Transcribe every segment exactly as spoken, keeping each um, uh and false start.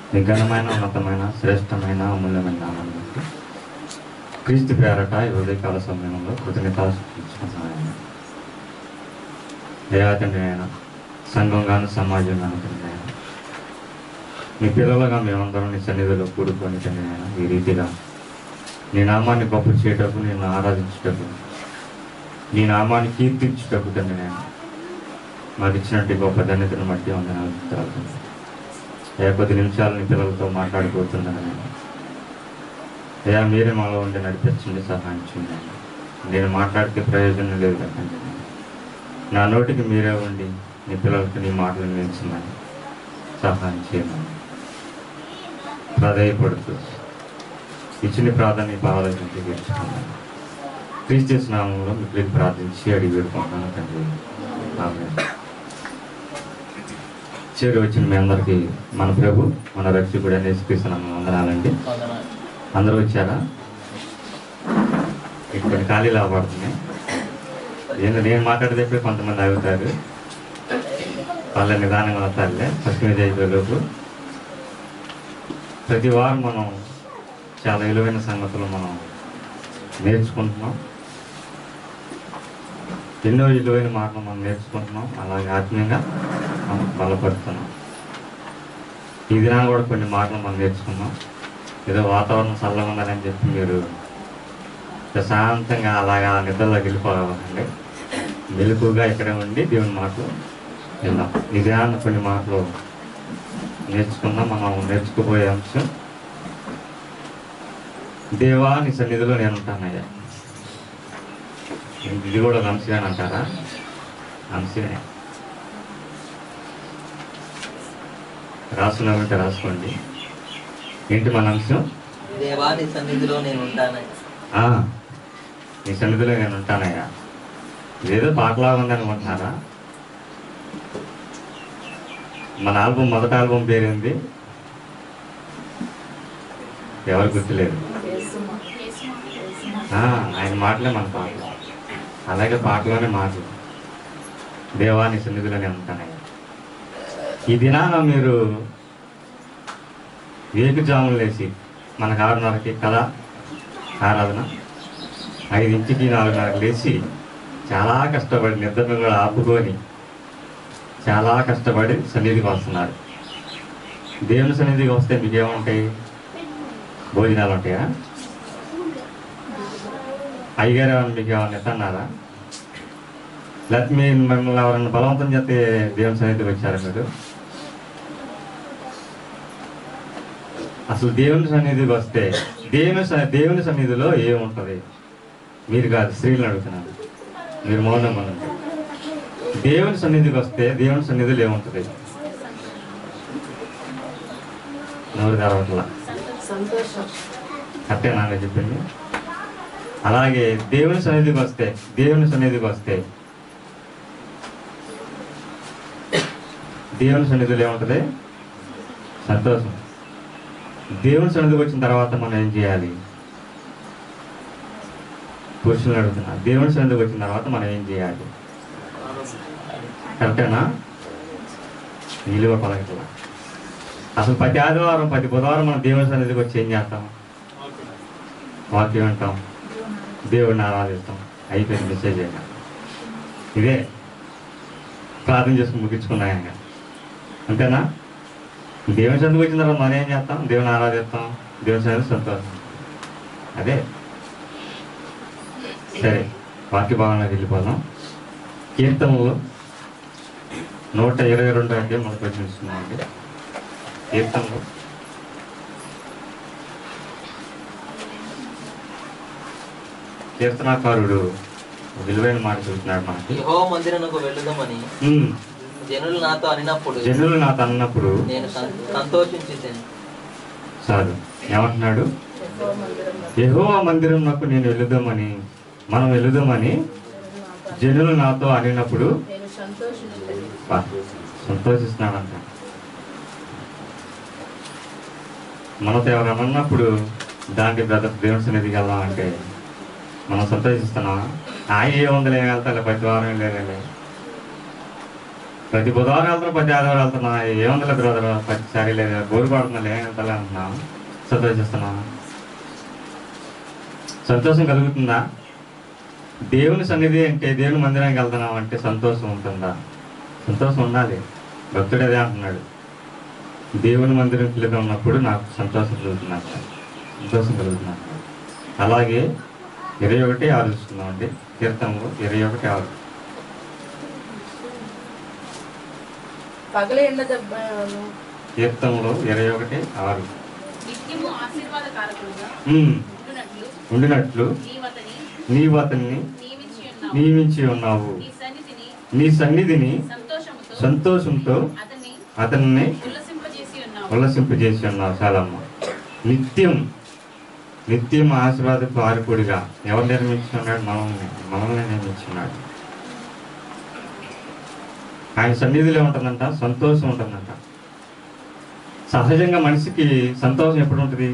మీ ఘనమైన ఉన్నతమైన శ్రేష్టమైన అమూల్యమైన నామాన్ని బట్టి క్రీస్తు పేరట ఈ ఉదయకాల సమయంలో కృతజ్ఞతాస్తుతిస్తున్నాను. దయాతండ్రి అయిన సంఘంగాను సమాజంగాను తండ్రి అయిన మీ పిల్లలుగా మేమందరం నీ సన్నిధిలో కూడుకొని తండ్రి అయిన ఈ రీతిగా నీ నామాన్ని గొప్ప చేయటకు, నేను ఆరాధించుటకు, నీ నామాన్ని కీర్తించుటకు తండ్రి నేను మాకు ఇచ్చినట్టు గొప్ప ధన్యతను బట్టి వందనాలు. ఏ కొద్ది నిమిషాలు నీ పిల్లలతో మాట్లాడిపోతున్నాను నేను. అయ్యా మీరే మాలో ఉండి నడిపించండి, సహాయం చేయండి. నేను మాట్లాడితే ప్రయోజనం లేదు కదండి. నా నోటికి మీరే ఉండి నీ పిల్లలకి నీ మాటలు నిలిచిందని సహాయం చేయమని ప్రాధాయపడుతూ ఇచ్చిన ప్రాధాన్య భావాలను తీర్చుకున్నాను. క్రీస్తు నామంలో మీకు ప్రార్థించి అడిగి వేడుకుంటున్నాను తండ్రి. ఆమేన్. చేరి వచ్చిన మీ అందరికీ మన ప్రభు మన రక్షకుడు అని యేసుక్రీస్తు నామమున వందనాలండి. అందరూ వచ్చారా? ఇక్కడ ఖాళీలు అవబడుతున్నాయి. ఏంటో నేను మాట్లాడేటప్పుడు కొంతమంది ఆగుతారు, వాళ్ళ నిదానంగా వస్తారులే. ఫస్ట్ మీద అయిపోయేలోపు ప్రతి వారం మనం చాలా విలువైన సంగతులు మనం నేర్చుకుంటున్నాం. ఎన్నో విలువైన మాటలు మనం నేర్చుకుంటున్నాం. అలాగే ఆత్మీయంగా మనం బలపడుతున్నాం. ఈ దినాన్ని కూడా కొన్ని మాటలు మనం నేర్చుకున్నాం. ఏదో వాతావరణం చల్లగా ఉందని చెప్పి మీరు ప్రశాంతంగా అలాగా నిద్రలోకి వెళ్ళిపోవాలండి. మెలకుగా ఇక్కడే ఉండి దేవుని మాటలు విన్నాం. ఈ దినాన్ని కొన్ని మాటలు నేర్చుకున్నాం. మనం నేర్చుకుపోయే అంశం, దేవా నీ సన్నిధిలో నేను ఉంటానయ్యా. ఇది కూడా ఒక అంశమే అంటారా? అంశమే. రాసుకున్నా ఉంటే రాసుకోండి. ఏంటి మన అంశం? దేవా నీ సన్నిధిలో నేను ఉంటానయ్యా. నీ సన్నిధిలో నేను ఉంటానయ్యా. ఇదేదో పాటలా ఉందనుకుంటున్నారా? మన ఆల్బమ్ మొదటి ఆల్బమ్ పేరేంది? ఎవరు గుర్తులేదు. ఆయన మాటలే మన పాటలు. అలాగే పాటలోనే మాటలు. దేవా నీ సన్నిధిలో నేను ఉంటానయ్యా. ఈ దినాన మీరు వేకుజాములు లేచి మనకు ఆరున్నరకి కదా ఆరాధన, ఐదింటికి నాలుగున్నరకు లేచి చాలా కష్టపడి నిద్రను కూడా ఆపుకొని చాలా కష్టపడి సన్నిధికి వస్తున్నారు. దేవుని సన్నిధికి వస్తే మీకు ఏముంటాయి? భోజనాలు ఉంటాయా? అయ్యగారు ఏమన్నా మీకు ఏమన్నా ఎత్తన్నారా? లేకపోతే మీ మిమ్మల్ని ఎవరన్నా బలవంతం చేస్తే దేవుని సన్నిధికి వచ్చారా మీరు? అసలు దేవుని సన్నిధికి వస్తే దేవుని దేవుని సన్నిధిలో ఏముంటుంది? మీరు కాదు, స్త్రీలను అడుగుతున్నారు. మీరు మౌనంగా ఉండండి. దేవుని సన్నిధికి వస్తే దేవుని సన్నిధిలో ఏముంటుంది? నోరు తెరవట్లా. కరెక్టే నాన్న చెప్పింది. అలాగే దేవుని సన్నిధికి వస్తే దేవుని సన్నిధికి వస్తే దేవుని సన్నిధిలో ఏముంటుంది? సంతోషం. దేవుని సన్నిధికి వచ్చిన తర్వాత మనం ఏం చేయాలి? పురుషులను అడుగుతున్నా. దేవుని సన్నిధికి వచ్చిన తర్వాత మనం ఏం చేయాలి? కరెక్టేనా? నిలువ పలకట్లా. అసలు ప్రతి ఆదివారం ప్రతి బుధవారం మనం దేవుని సన్నిధికి వచ్చి ఏం చేస్తాం? వాక్యం వింటాం, దేవుడిని ఆరాధిస్తాం. అయిపోయింది, మెసేజ్ అయినా ఇదే. ప్రార్థన చేసుకుని ముగించుకున్నాక అంతేనా? దేవుని సన్నిధికి వచ్చిన తర్వాత మనం ఏం చేస్తాం? దేవుని ఆరాధిస్తాం, దేవుని సన్నిధి సంతోషం. అదే. సరే, వాక్య భావనలోకి వెళ్ళిపోదాం. కీర్తనలు నూట ఇరవై రెండు అంటే మనకు వచ్చిందండి. కీర్తనలు కీర్తనాకారుడు విలువైన మాట చూస్తున్నాడు మనకి. యెహోవా మందిరమునకు వెళ్ళుదామని జనులు నాతో అనినప్పుడు జనులు నాతో అన్నప్పుడు నేను సంతోషించేసాను. చాలు. ఏమంటున్నాడు? యెహోవా మందిరమునకు నేను వెళుదామని, మనం వెళుదామని జనులు నాతో అనినప్పుడు సంతోషిస్తున్నాడంట. మనతో ఎవరు అన్నప్పుడు దానికి బ్రదర్ దేవుని సన్నిధికి వెళ్దామంటే మనం సంతోషిస్తున్నామా? ఆయన ఏ వందలు ఏమి వెళ్తా ప్రతి వారం వెళ్ళాలి. ప్రతి బుధవారం వెళ్తున్నా, ప్రతి ఆదివారం వెళ్తున్నా, ఏముందలే బ్రదర్ ప్రతిసారి లేదా బోరు పడుతున్నా ఏం వెళ్తాలే అంటున్నాను. సంతోషిస్తున్నాను. సంతోషం కలుగుతుందా? దేవుని సన్నిధి అంటే దేవుని మందిరానికి వెళ్తున్నాం అంటే సంతోషం ఉంటుందా? సంతోషం ఉండాలి. భక్తుడు అదే అంటున్నాడు, దేవుని మందిరం పిల్లగా ఉన్నప్పుడు నాకు సంతోషం కలుగుతున్నట్ట, సంతోషం కలుగుతున్నట్ట. అలాగే ఇరవై ఒకటి ఆరు చూస్తున్నాం అండి. కీర్తనలు ఇరవై ఒకటి ఆరు. పగల ఎండ దెబ్బను కీర్తనలు ఇరవై ఒకటి ఆరు. నిత్యము ఆశీర్వాదకారకులుగా ఉమ్, ఉండునట్లు ఉండినట్లు నీవతని నీవు అతన్ని నియమించి ఉన్నావు. నియమించి ఉన్నావు. నీ సన్నిధిని నీ సన్నిధిని సంతోషముతో సంతోషంతో అతన్ని అతన్ని ఉల్లసింపజేసి ఉన్నావు. ఉల్లసింపజేసి ఉన్నావు. చాలమ్మ. నిత్యం నిత్యం ఆశీర్వాదపు ఆరుకుడిగా ఎవరు నిర్మించున్నాడు? మనల్ని మనల్ని నిర్మించున్నాడు. ఆయన సన్నిధిలో ఉంటుందంట, సంతోషం ఉంటుందంట. సహజంగా మనిషికి సంతోషం ఎప్పుడు ఉంటుంది?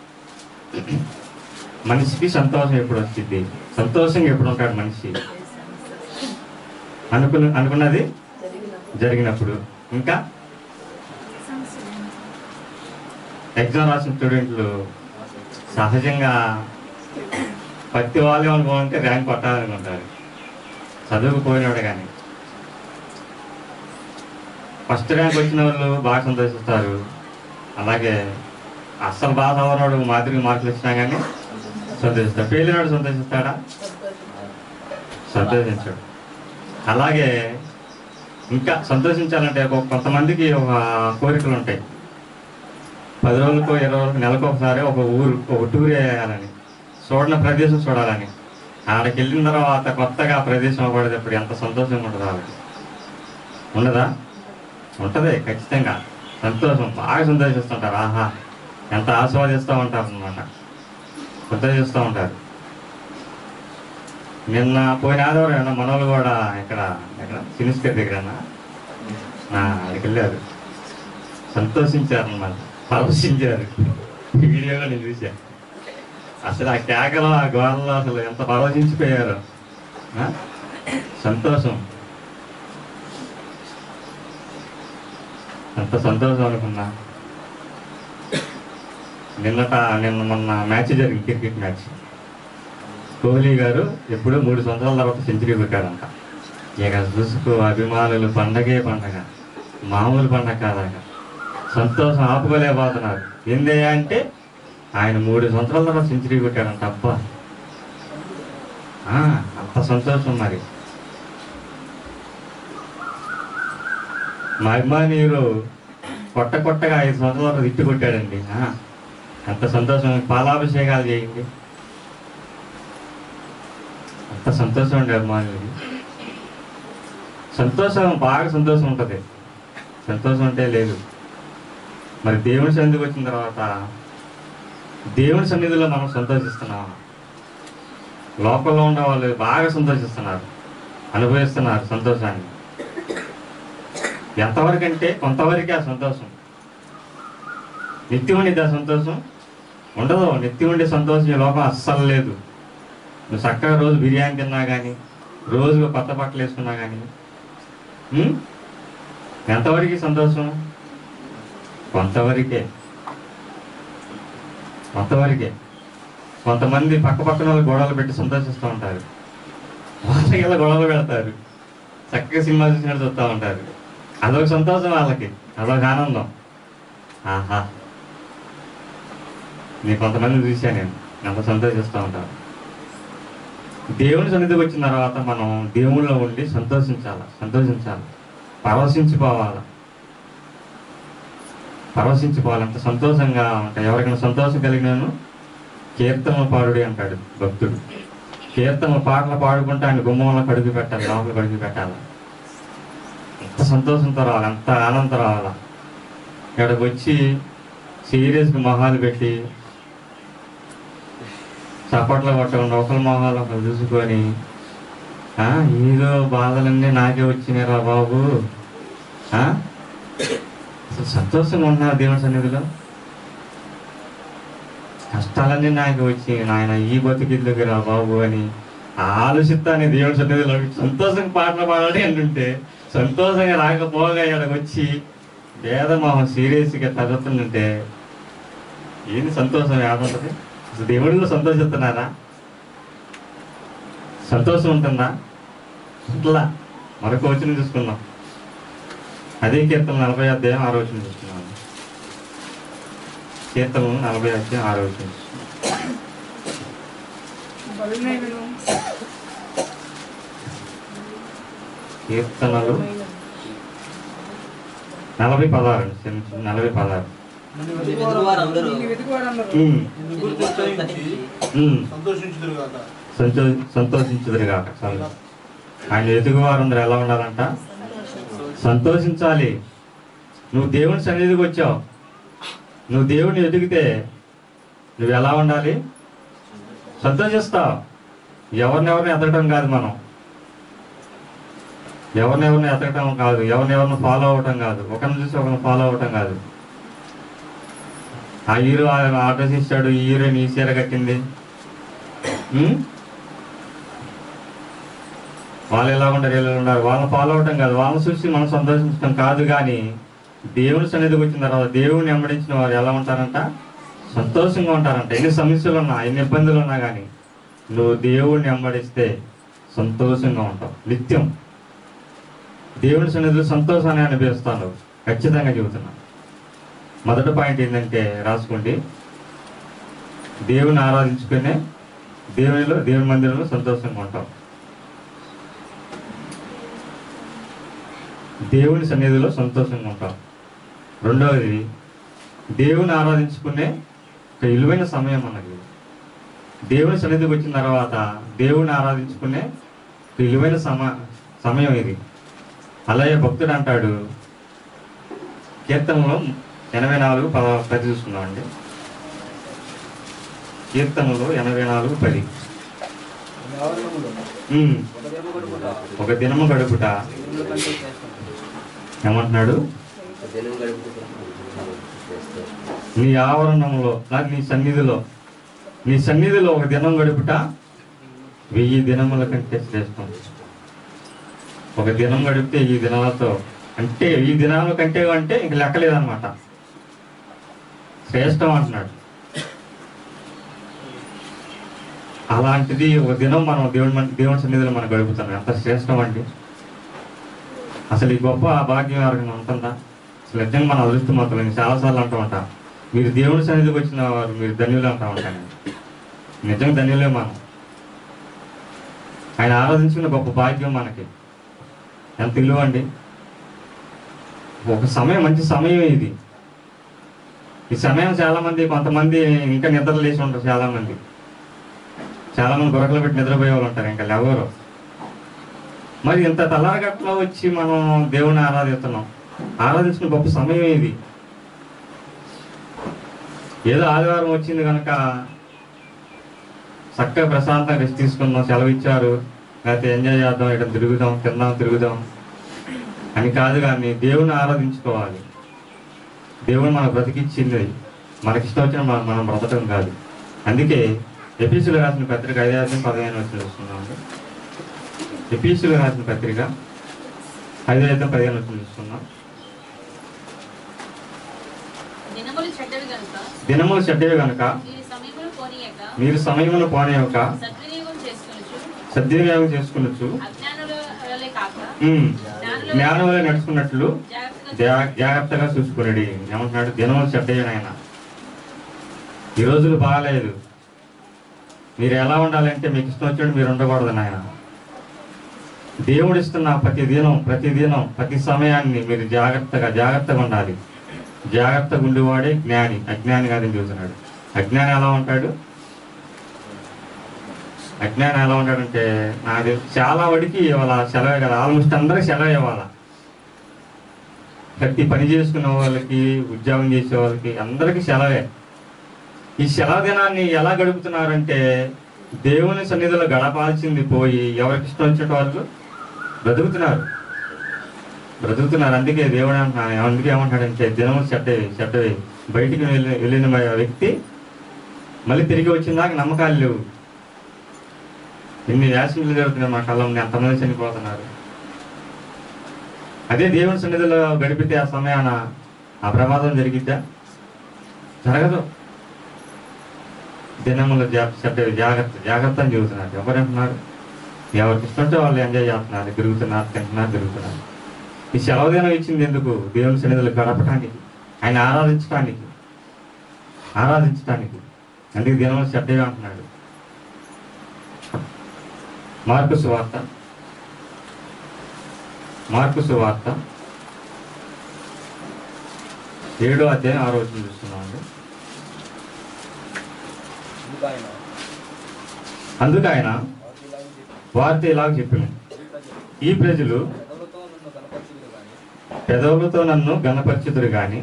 మనిషికి సంతోషం ఎప్పుడు వస్తుంది? సంతోషంగా ఎప్పుడు ఉంటాడు మనిషి? అనుకున్న అనుకున్నది జరిగినప్పుడు. ఇంకా ఎగ్జామ్ రాసిన స్టూడెంట్లు సహజంగా ప్రతి వాళ్ళు అనుకోవాలంటే ర్యాంక్ కొట్టాలనుకుంటారు, చదువుకుపోయినాడు. కానీ ఫస్ట్ ర్యాంక్ వచ్చిన వాళ్ళు బాగా సంతోషిస్తారు. అలాగే అస్సలు బాగా చదవనాడు మాదిరి మార్కులు వచ్చినా కానీ సంతోషిస్తాడు. ఫెయిల్ అయినాడు సంతోషిస్తాడా? సంతోషించాడు. అలాగే ఇంకా సంతోషించాలంటే ఒక కొంతమందికి ఒక కోరికలు ఉంటాయి. పది రోజులకో ఇరవై రోజులకు నెలకు ఒకసారి ఒక ఊరు ఒక టూర్ వేయాలని, చూడని ప్రదేశం చూడాలని. ఆడకి వెళ్ళిన తర్వాత కొత్తగా ఆ ప్రదేశం అవ్వడేటప్పుడు ఎంత సంతోషంగా ఉంటుంది వాళ్ళకి. ఉండదా? ఉంటుంది ఖచ్చితంగా. సంతోషం బాగా సంతోషిస్తుంటారు. ఆహా ఎంత ఆస్వాదిస్తూ ఉంటారు అన్నమాట, సంతోషిస్తూ ఉంటారు. నిన్న పోయిన ఆదివారం మనోళ్ళు కూడా ఇక్కడ ఇక్కడ సినిస్కర్ దగ్గర అక్కడికి వెళ్ళారు, సంతోషించారు అన్నమాట, పరవశించారు. వీడియోగా నేను చూశాను. అసలు ఆ కేకలో ఆ గోడలో అసలు ఎంత పరవశించిపోయారు. సంతోషం, ఎంత సంతోషం అనుకున్నా. నిన్నట నిన్న మొన్న మ్యాచ్ జరిగింది, క్రికెట్ మ్యాచ్. కోహ్లీ గారు ఎప్పుడో మూడు సంవత్సరాల తర్వాత సెంచరీ కొట్టాడంట. ఇక చూసుకో అభిమానులు పండగే పండగ, మామూలు పండగ కాదాక. సంతోషం ఆపుకోలేకపోతున్నారు. ఏందయ్యా అంటే ఆయన మూడు సంవత్సరాల తర్వాత సెంచరీ కొట్టాడంట. అబ్బా అంత సంతోషం. మరి మా అభిమానీయులు కొట్ట కొట్టగా ఐదు సంవత్సరాల తర్వాత ఇట్టు కొట్టాడండి. అంత సంతోషం. పాలాభిషేకాలు చేయండి, అంత సంతోషం అండి అభిమానులకి. సంతోషం, బాగా సంతోషం ఉంటుంది. సంతోషం అంటే లేదు. మరి దేవుని సన్నిధికి వచ్చిన తర్వాత దేవుని సన్నిధిలో మనం సంతోషిస్తున్నాం. లోపల ఉన్న వాళ్ళు బాగా సంతోషిస్తున్నారు, అనుభవిస్తున్నారు సంతోషాన్ని. ఎంతవరకు అంటే కొంతవరకే ఆ సంతోషం. నిత్యం ఉండేది ఆ సంతోషం ఉండదు. నిత్యం ఉండే సంతోషం ఈ లోపల అస్సలు లేదు. నువ్వు చక్కగా రోజు బిర్యానీ తిన్నా కానీ, రోజు కొత్త బట్టలు వేసుకున్నా కానీ ఎంతవరకు సంతోషం? కొంతవరకే, కొంతవరకే. కొంతమంది పక్క పక్కన వాళ్ళు గొడవలు పెట్టి సంతోషిస్తూ ఉంటారు. వాళ్ళకి ఇలా గొడవలు పెడతారు, చక్కగా సినిమా చూసినట్టు చూస్తూ ఉంటారు. అదొక సంతోషం వాళ్ళకి, అదొక ఆనందం. ఆహా నీ కొంతమంది చూసా నేను ఎంత సంతోషిస్తూ ఉంటారు. దేవుని సన్నిధికి వచ్చిన తర్వాత మనం దేవుళ్ళలో ఉండి సంతోషించాలి, సంతోషించాలి, పరవశించిపోవాలి, పరవశించిపోవాలి. అంత సంతోషంగా ఉంటాయి. ఎవరికైనా సంతోషం కలిగినాను కీర్తనలు పాడుడి అంటాడు భక్తుడు. కీర్తనలు పాటలు పాడుకుంటే ఆయన గుమ్మంలో కడుగు పెట్టాలి, లోపల కడుగు పెట్టాలి. ఎంత సంతోషంతో రావాలి, ఎంత ఆనందంతో రావాలా. ఇక్కడికి వచ్చి సీరియస్గా మొహాలు పెట్టి చప్పట్లు కొట్టకుండా ఒకరి మొహాలు ఒకరు చూసుకొని ఏదో బాధలన్నీ నాకే వచ్చినారా బాబు, అసలు సంతోషంగా ఉన్నారు దేవుని సన్నిధిలో. కష్టాలన్నీ నాకు వచ్చి నాయన ఈ బతికిద్దుకు రా బాబు అని ఆలోచిస్తాను దేవుని సన్నిధిలో. సంతోషంగా పాటలు పాడాలి అంటుంటే సంతోషంగా రాకపోగా ఇక్కడికి వచ్చి వేదమోహం సీరియస్గా చదువుతుందంటే ఏంది సంతోషం ఏముంటుంది? అసలు దేవుడిలో సంతోషిస్తున్నారా? సంతోషం ఉంటుందా? ఇట్లా మరొక వచనం చూసుకుందాం. అదే కీర్తన నలభై అధ్యాయం ఆరో వచనం చూసుకున్నాం. కీర్తనలు నలభై అధ్యాయం ఆరో వచనం కీర్తనలు నలభై పదహారు నలభై పదహారు ఎదురువారందరూ ఉమ్, ఉమ్, సంతోషించుదురుగాక. సంతో సంతోషించుదురు కాక. చాలు. ఆయన ఎదుగు వారందరూ ఎలా ఉండాలంట? సంతోషించాలి. నువ్వు దేవుని సన్నిధికి వచ్చావు, నువ్వు దేవుని ఎదిగితే నువ్వు ఎలా ఉండాలి? సంతోషిస్తావు. ఎవరినెవరిని ఎదగటం కాదు, మనం ఎవరినెవరిని ఎదగటం కాదు, ఎవరినెవరిని ఫాలో అవ్వటం కాదు, ఒకరిని చూసి ఒకరిని ఫాలో అవ్వటం కాదు. ఆ హీరో ఆర్డర్స్ ఇచ్చాడు, ఈ హీరోయిన్ ఈ చీర కట్టింది, ఉమ్? వాళ్ళు ఎలా ఉంటారు, వీళ్ళు ఉన్నారు, వాళ్ళని ఫాలో అవటం కాదు, వాళ్ళని చూసి మనం సంతోషించడం కాదు. కానీ దేవుని సన్నిధికి వచ్చిన తర్వాత దేవుని వెంబడించిన వారు ఎలా ఉంటారంట? సంతోషంగా ఉంటారంట. ఎన్ని సమస్యలు ఉన్నా, ఎన్ని ఇబ్బందులు ఉన్నా కానీ నువ్వు దేవుడిని వెంబడిస్తే సంతోషంగా ఉంటావు. నిత్యం దేవుని సన్నిధిలో సంతోషాన్ని అనుభవిస్తాను, ఖచ్చితంగా చెబుతున్నా. మొదటి పాయింట్ ఏంటంటే రాసుకోండి, దేవుని ఆరాధించుకునే దేవునిలో దేవుని మందిరంలో సంతోషంగా ఉంటాం. దేవుని సన్నిధిలో సంతోషంగా ఉంటాం. రెండవది, దేవుని ఆరాధించుకునే ఒక విలువైన సమయం అన్నది. దేవుని సన్నిధికి వచ్చిన తర్వాత దేవుని ఆరాధించుకునే ఒక విలువైన సమ సమయం ఇది. అలాగే భక్తుడు అంటాడు, కీర్తనలో ఎనభై నాలుగు పద పది చూసుకున్నామండి. కీర్తనలో ఎనభై నాలుగు పది ఉమ్, ఒక దినము గడుపుట ఏమంటున్నాడు? నీ ఆవరణంలో నాకు నీ సన్నిధిలో నీ సన్నిధిలో ఒక దినం గడుపుట వెయ్యి దినముల కంటే శ్రేష్టం. ఒక దినం గడిపితే ఈ దినాలతో అంటే ఈ దినాల కంటే అంటే ఇంక లెక్కలేదన్నమాట. శ్రేష్టం అంటున్నాడు. అలాంటిది ఒక దినం మనం దేవుని దేవుని సన్నిధిలో మనం గడుపుతాం. ఎంత శ్రేష్టం అండి! అసలు ఈ గొప్ప భాగ్యం ఎవరికైనా ఉంటుందా? అసలు నిజంగా మన అదృష్టవంతులు. చాలాసార్లు అంటూ ఉంటా, మీరు దేవుని సన్నిధికి వచ్చిన వారు మీరు ధన్యులు అంటూ ఉంటాను. నిజంగా ధన్యులే మనం. ఆయన ఆరాధించుకున్న గొప్ప భాగ్యం మనకి ఎంత విలువ అండి! ఒక సమయం, మంచి సమయం ఇది. ఈ సమయం చాలా మంది, కొంతమంది ఇంకా నిద్ర లేచి ఉంటారు. చాలా మంది చాలా మంది గొరకలు పెట్టి నిద్రపోయే వాళ్ళు ఉంటారు, ఇంకా ఎవరు. మరి ఇంత తలారగట్లో వచ్చి మనం దేవుని ఆరాధిస్తున్నాం. ఆరాధించిన గొప్ప సమయం ఇది. ఏదో ఆదివారం వచ్చింది కనుక చక్కగా ప్రశాంతంగా రెస్ట్ తీసుకుందాం, సెలవు ఇచ్చారు, లేకపోతే ఎంజాయ్ చేద్దాం, ఇక్కడ తిరుగుదాం, తిందాం, తిరుగుదాం అని కాదు. కానీ దేవుని ఆరాధించుకోవాలి. దేవుడు మనకు బ్రతికిచ్చింది, మనకిష్టం వచ్చిన మనం మనం బ్రతకం కాదు. అందుకే ఎఫీసులు రాసిన పత్రిక ఐదు పదిహేను వచ్చి చూస్తున్నామండి. ఎఫీసులు రాసిన పత్రిక ఐదు ఐదు పదిహేను వచ్చి చూస్తున్నాం. దినములు చెడ్డవి గనుక దినములు చెడ్డవి కనుక మీరు సమయమును పోనీయక మీరు సమయమును పోనీయక సద్వినియోగం చేసుకొనుచు సద్వినియోగం చేసుకునొచ్చు, అజ్ఞానుల వలె కాక ఉమ్, జ్ఞానుల జ్ఞానంలో నడుచుకున్నట్లు జాగ్రత్తగా జా- జాగ్రత్తగా చూసుకునేది. ఏమంటున్నాడు? దినములు చెడ్డవి నాయన, ఈ రోజులు బాగాలేదు, మీరు ఎలా ఉండాలంటే మీకు ఇష్టం వచ్చినట్టు మీరు ఉండకూడదు నాయన. దేవుడు ఇస్తున్న ప్రతి దినం ప్రతి దినం ప్రతి సమయాన్ని మీరు జాగ్రత్తగా జాగ్రత్తగా ఉండాలి. జాగ్రత్తగా ఉండేవాడే జ్ఞాని, అజ్ఞాని కాదని చూస్తున్నాడు. అజ్ఞాని ఎలా ఉంటాడు? అజ్ఞాని ఎలా ఉంటాడంటే, నాది చాలా వాడికి ఇవాళ సెలవే కదా, ఆల్మోస్ట్ అందరికి సెలవు ఇవ్వాల. ప్రతి పని చేసుకునే వాళ్ళకి, ఉద్యోగం చేసే వాళ్ళకి అందరికీ సెలవే. ఈ సెలవు దినాన్ని ఎలా గడుపుతున్నారంటే, దేవుని సన్నిధిలో గడపాల్సింది పోయి ఎవరికి ఇష్టం వచ్చిన వాళ్ళు బ్రతుకుతున్నారు బ్రతుకుతున్నారు అందుకే దేవుడు అంటున్నాడు, అందుకే ఏమంటాడంటే, దినములు చెడ్డవి చెడ్డవి బయటికి వెళ్ళి వెళ్ళిన వ్యక్తి మళ్ళీ తిరిగి వచ్చిన దాకా నమ్మకాలు లేవు. ఇన్ని యాక్సిడెంట్లు జరుగుతున్నాయి మా కళ్ళ, ఎంతమంది చనిపోతున్నారు. అదే దేవుని సన్నిధిలో గడిపితే ఆ సమయాన ఆ ప్రమాదం జరిగిద్దా? జరగదు. దినములు జాగ్రత్త జాగ్రత్త జాగ్రత్త అని చెబుతున్నారు. ఎవరంటున్నారు? ఎవరికి ఇష్టంటే వాళ్ళు ఎంజాయ్ చేస్తున్నారు, తిరుగుతున్నారు, తింటున్నారు, తిరుగుతున్నారు. ఈ సెలవు దినం ఇచ్చింది ఎందుకు? దేవుని సన్నిధిలో గడపటానికి, ఆయన ఆరాధించడానికి ఆరాధించడానికి అందుకే దినములు చెడ్డగా అంటున్నాడు. మార్కు సువార్త మార్కు సువార్త ఏడో అధ్యాయం ఆరో వచనం చూస్తున్నామండి. అందుకు ఆయన వారితో ఇలాగ చెప్పాను, ఈ ప్రజలు పెదవులతో నన్ను గణపరచుదురు గాని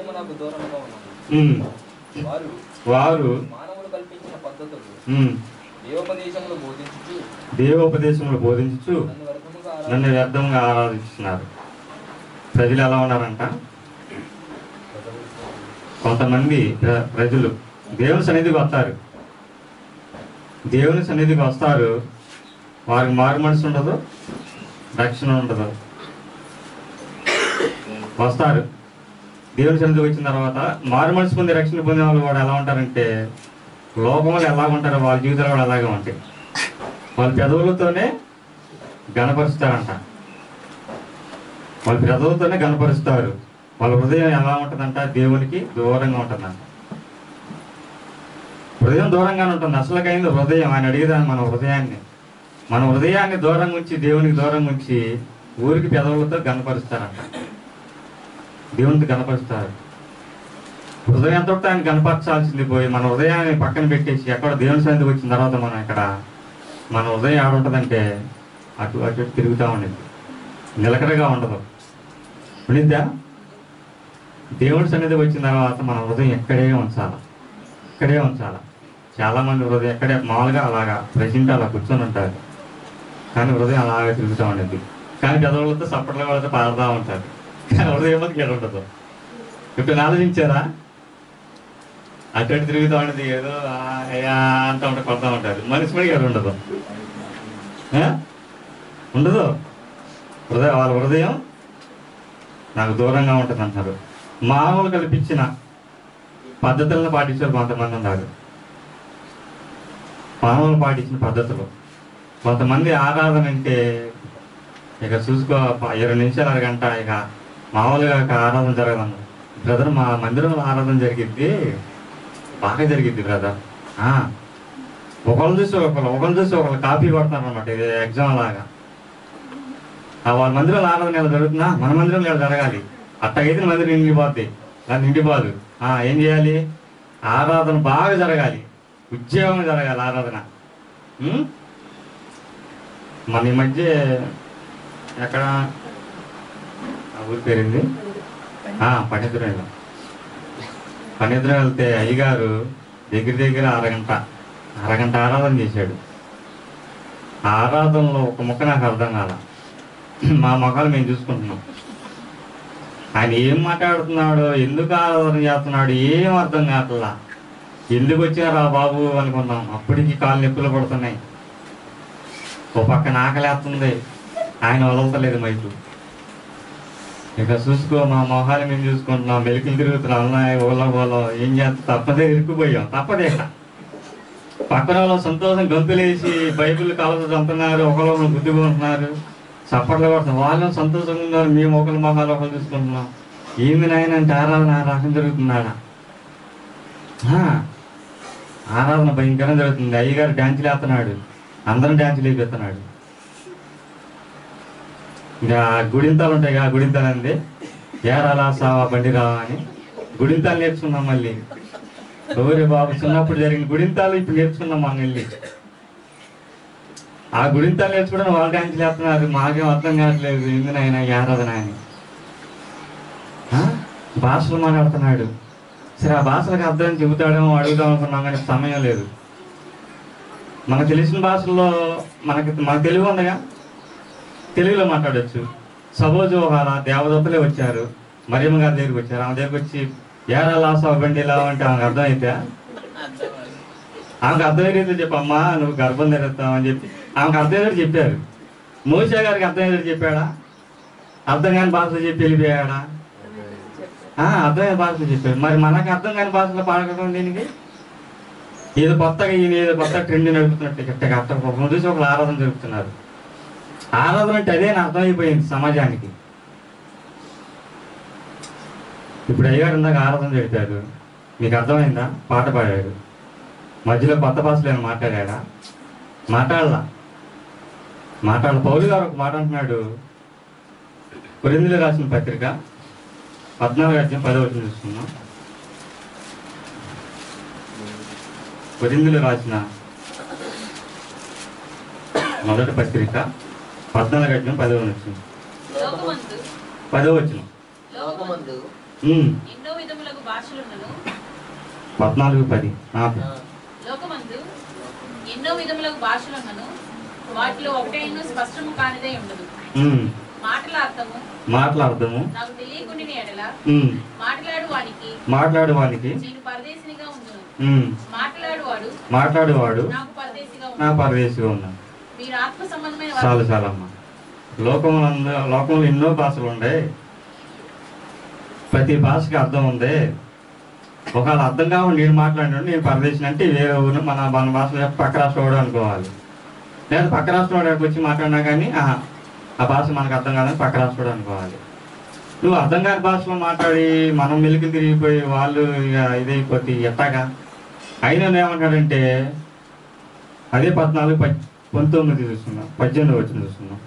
వారు దేవోపదేశములు బోధించుచు నన్ను వ్యర్థంగా ఆరాధిస్తున్నారు. ప్రజలు ఎలా ఉన్నారంట? కొంతమంది ప్రజలు దేవుని సన్నిధికి వస్తారు, దేవుని సన్నిధికి వస్తారు, వారికి మారు మనసు ఉండదు, రక్షణ ఉండదు. వస్తారు, దేవుని సన్నిధికి వచ్చిన తర్వాత మారు మనసు పొంది రక్షణ పొందిన వాళ్ళు కూడా ఎలా ఉంటారంటే లోకంలో ఎలా ఉంటారో వాళ్ళ జీవితాలు కూడా అలాగే ఉంటాయి. వాళ్ళ పెదవులతోనే గణపరుస్తారంట, వాళ్ళ పెదవులతోనే గణపరుస్తారు. వాళ్ళ హృదయం ఎలా ఉంటుందంట? దేవునికి దూరంగా ఉంటుందంట. హృదయం దూరంగానే ఉంటుంది. అసలుకైంది హృదయం. ఆయన అడిగేదాన్ని మన హృదయాన్ని మన హృదయాన్ని దూరంగా ఉంచి దేవునికి దూరంగా ఉంచి ఊరికి పెదవులతో గణపరుస్తారంట, దేవునికి గణపరుస్తారు. హృదయంతో ఆయన గణపరచాల్సింది పోయి మన హృదయాన్ని పక్కన పెట్టేసి ఎక్కడ దేవుని సన్నిధికి వచ్చిన తర్వాత మనం ఇక్కడ మన హృదయం ఆడ ఉంటుందంటే అటు అటు తిరుగుతూ ఉండేది, నిలకడగా ఉండదు. ఉండిద్దా? దేవుని సన్నిధికి వచ్చిన తర్వాత మన హృదయం ఎక్కడే ఉంచాలి, ఇక్కడే ఉంచాలి. చాలామంది హృదయం ఎక్కడే మామూలుగా అలాగా ప్రెసిడెంట్ అలా కూర్చొని ఉంటారు, కానీ హృదయం అలాగే తిరుగుతూ ఉండేది. కానీ పెదవులతో సప్పట్లో వాళ్ళతో పాడుతూ ఉంటారు, కానీ హృదయం మనకి ఎక్కడ ఉండదు. ఇప్పుడు ఆలోచించారా? అటు అటు తిరుగుతూ ఉండేది, ఏదో అయ్యా అంటూ ఉంటే కొడతా ఉంటారు. మనిషి మడికి ఎక్కడ ఉండదు, ఉండదు. హృదయం వాళ్ళ హృదయం నాకు దూరంగా ఉంటుంది అంటారు. మామూలు కల్పించిన పద్ధతులను పాటించారు కొంతమంది ఉన్నారు. మామూలు పాటించిన పద్ధతులు కొంతమంది ఆరాధన అంటే ఇక చూసుకో ఇరవై నిమిషాలు అరగంట ఇక మామూలుగా ఆరాధన జరగదన్న. బ్రదర్ మా మందిరంలో ఆరాధన జరిగిద్ది, బాగా జరిగిద్ది బ్రదర్. ఒకళ్ళు చూసి ఒకళ్ళు ఒకళ్ళు చూసి ఒకళ్ళు కాపీ కొడతారు అనమాట. ఇది ఎగ్జామ్ లాగా. వాళ్ళ మందిరంలో ఆరాధన ఎలా జరుగుతుందా, మన మందిరంలో ఎలా జరగాలి. అట్టగైతే మందిరం నిండిపోద్ది, దాన్ని నిండిపోదు. ఏం చేయాలి? ఆరాధన బాగా జరగాలి, ఉద్యోగం జరగాలి ఆరాధన. మన ఈ మధ్య ఎక్కడ ఊరి పేరింది పనిద్రం పనిద్రం వెళ్తే అయ్యగారు దగ్గర దగ్గర అరగంట అరగంట ఆరాధన చేశాడు. ఆరాధనలో ఒక ముక్క నాకు అర్థం కాల. మా మొఖాలు మేము చూసుకుంటున్నాం. ఆయన ఏం మాట్లాడుతున్నాడో, ఎందుకు ఆరాధన చేస్తున్నాడు ఏం అర్థం కావట్లా. ఎందుకు వచ్చారా బాబు అనుకున్నాం. అప్పటికి కాళ్ళు నొప్పులు పడుతున్నాయి, ఓ పక్కన ఆకలేస్తుంది, ఆయన వదలతలేదు మైకు. ఇక చూసుకో మా మొహాలు మేము చూసుకుంటున్నాం, మెలికలు తిరుగుతున్నాం, అన్నాయి ఓలో ఓలో. ఏం చేస్తా, తప్పదే ఇరుక్కుపోయాం. తప్పదే. పక్కన వాళ్ళు సంతోషం గంతులేసి బైబిల్ కాలతో చంపుతున్నారు, ఒకళ్ళు గుద్దుకుంటున్నారు, చప్పట్లు కొడుతున్నారు. వాళ్ళని సంతోషంగా ఉన్నారు, మేము ఒకరి మొహాలు ఒకరు చూసుకుంటున్నాం. ఏంది నాయన అంటే ఆరాధన రకం జరుగుతున్నాడా? ఆరాధన భయంకరంగా జరుగుతుంది. అయ్యగారు డ్యాన్సులు వేస్తున్నాడు, అందరం డ్యాన్సులు వేపిస్తున్నాడు. ఇంకా గుడింతాలు ఉంటాయి కదా, గుడింతాలు అంది ఏరాలా సావా బండి రావా అని గుడింతాలు నేర్చుకున్నాం. మళ్ళీ గౌరీ బాబు చిన్నప్పుడు జరిగిన గుడింతాలు ఇప్పుడు నేర్చుకున్నాం. మనం వెళ్ళి ఆ గుడింతాలు నేర్చుకోవడం వాళ్ళు డ్యాన్సులు వేస్తున్నారు. మాకేం అర్థం కావట్లేదు ఎందుకైనా ఆరాధన అని. భాషలు మాట్లాడుతున్నాడు. సరే ఆ భాషలకు అర్థం చెబుతాడేమో అడుగుదాం అనుకున్నాం, కానీ సమయం లేదు. మనకు తెలిసిన భాషల్లో మనకి మన తెలుగు ఉందిగా, తెలుగులో మాట్లాడచ్చు. సపోజ్ ఒక దేవదత్తలే వచ్చారు, మరియమ్మ గారి దగ్గరికి వచ్చారు. ఆమె దగ్గరికి వచ్చి ఏరా లాసా బండి ఇలా అంటే ఆమెకు అర్థమైతే ఆమెకు అర్థమయ్యేది చెప్పమ్మా నువ్వు గర్భం ధరిస్తావు అని చెప్పి ఆమెకు అర్థమయ్యేది చెప్పారు. మోషే గారికి అర్థమయ్యేది చెప్పాడా? అర్థం కాని భాషలో చెప్పి వెళ్ళిపోయాడా? అర్థమైన భాషలో చెప్పాడు. మరి మనకు అర్థం కాని భాషలో పాడగడం దీనికి ఏదో కొత్తగా ఈయన ఏదో కొత్త ట్రెండ్ నడుపుతున్నట్టు గట్టిగా అర్థం ఒక చూసి ఒకళ్ళు ఆరాధన జరుపుతున్నారు. ఆరాధన అంటే అదే అర్థమైపోయింది సమాజానికి. ఇప్పుడు అయ్యారు ఇందాక ఆరాధన జరిపాడు, మీకు అర్థమైందా? పాట పాడాడు, మధ్యలో కొత్త భాషలో ఏమైనా మాట్లాడా? మాట్లాడలా మాట్లాడ పౌలు గారు ఒక మాట అంటున్నాడు, కొరింథీయులకు రాసిన పత్రిక పద్నాలుగు అధ్యాయం పదో వచనం చూస్తున్నాం. కొరింథీయులకు రాసిన మొదటి పత్రిక పద్నాలుగు అధ్యాయం పదో వచనం లోకమందు పదో వచనం లోకమందు ఎన్నో విధములకు భాషలున్నను. పద్నాలుగు పది లోకమందు ఎన్నో విధములకు భాషలున్నను, వాటిలో ఒకటైనా స్పష్టము కానిదే ఉండదు. మాటల అర్థము మాట్లాడదాము నాకు తెలియకుండిన ఎడల మాట్లాడు వానికి మాట్లాడు వానికి నేను పరదేశినిగా ఉండును. ఉమ్, మాట్లాడువాడు మాట్లాడేవాడు నాకు పరదేశిగా నా ఉండును. పరదేశిగా ఉన్నాను. మీరు ఆత్మ సంబంధమైన చాలు వారు చాలమ్మా. లోకంలో లోకంలో ఎన్నో భాషలు ఉండే, ప్రతి భాషకి అర్థం ఉంది. ఒకవేళ అర్థం కావాలి నేను మాట్లాడినాడు నేను పరదేశం అంటే వేరే ఊరు మన మన భాషలో పక్క రాష్ట్రవాడు అనుకోవాలి, లేదా పక్క రాష్ట్రవాడికి వచ్చి మాట్లాడినా కానీ ఆహా ఆ భాష మనకు అర్థం కాదని పక్క రాష్ట్రవాడు అనుకోవాలి. నువ్వు అర్థం కాని భాషలో మాట్లాడి మనం మెలికి తిరిగిపోయి వాళ్ళు ఇక ఇదైపోతే ఎట్టాగా. అయినా ఏమంటాడంటే అదే పద్నాలుగు ప పంతొమ్మిది చూస్తున్నాం, పద్దెనిమిది వచ్చిన చూస్తున్నాం.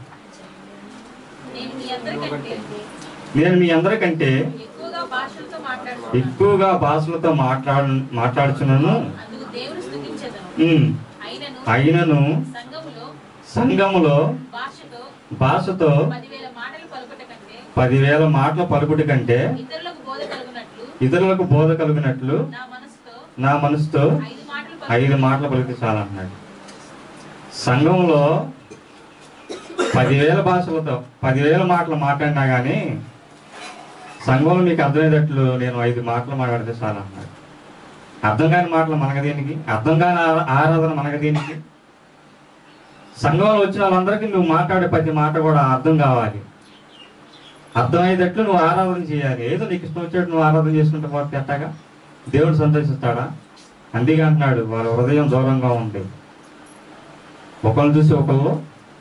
నేను మీ అందరికంటే నేను మీ అందరికంటే ఎక్కువగా భాషలతో మాట్లాడుతున్నాను, ఎక్కువగా భాషలతో మాట్లాడు మాట్లాడుచున్నాను. అందుకు దేవుని స్తుతించెదను. ఉమ్, అయినను అయినను సంఘములో సంఘములో భాషతో భాషతో పదివేల మాటలు పలుకుట కంటే పదివేల మాటల పలుకుటి కంటే ఇతరులకు బోధ కలుగునట్లు ఇతరులకు బోధ కలిగినట్లు నా మనసుతో నా మనసుతో ఐదు మాటలు ఐదు మాటలు పలికితే చాలా అన్నాడు. సంఘంలో పదివేల భాషలతో పదివేల మాటలు మాట్లాడినా కానీ సంఘంలో మీకు అర్థమయ్యేటట్లు నేను ఐదు మాటలు మాట్లాడితే చాలా అన్నాడు. అర్థం కాని మాటలు మనకు దేనికి? అర్థం కాని ఆ- ఆరాధన మనకు దేనికి? సంఘంలో వచ్చిన వాళ్ళందరికీ నువ్వు మాట్లాడే ప్రతి మాట కూడా అర్థం కావాలి, అర్థమయ్యేటట్లు నువ్వు ఆరాధన చేయాలి. ఏదో నీకు ఇష్టం వచ్చేట్టు నువ్వు ఆరాధన చేసుకుంటే పోతే ఎట్టాగా దేవుడు సంతోషిస్తాడా? అందుకే అంటున్నాడు వాళ్ళ హృదయం దూరంగా ఉంది, ఒకళ్ళు చూసి ఒకళ్ళు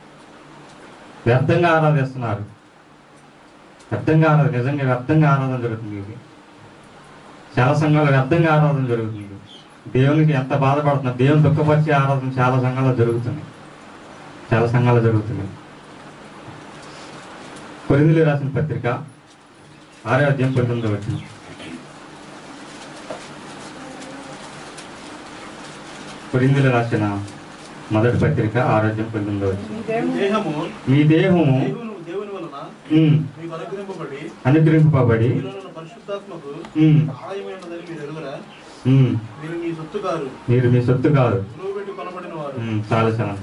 వ్యర్థంగా ఆరాధిస్తున్నారు. వ్యర్థంగా ఆరాధన నిజంగా వ్యర్థంగా ఆరాధన జరుగుతుంది. ఇది చాలా సంఘాలు వ్యర్థంగా ఆరాధన జరుగుతుంది. దేవునికి ఎంత బాధపడుతున్నారు, దేవుని దుఃఖపరిచే ఆరాధన చాలా సంఘాలు జరుగుతున్నాయి, చాలా సంఘాలు జరుగుతున్నాయి. కొరింథీయులకు రాసిన పత్రిక ఆరో అధ్యాయం పంతొమ్మిదో వచనం. కొరింథీయులకు రాసిన మొదటి పత్రిక ఆరో అధ్యాయం పంతొమ్మిదో వచనం. దేహము మీ దేహము దేవుని దేవుని వలన ఉమ్, మీకు అనుగ్రహింపబడి అనుగ్రహింపబడి మీలో ఉన్న పరిశుద్ధాత్మకు ఉమ్, సహాయమైనదని మీరు ఎరుగరా? ఉమ్, మీరు మీ సొత్తు కారు, మీరు మీ సొత్తు కాదు. విలువ పెట్టి కొనబడిన వారు. ఉమ్, చాలా చాలా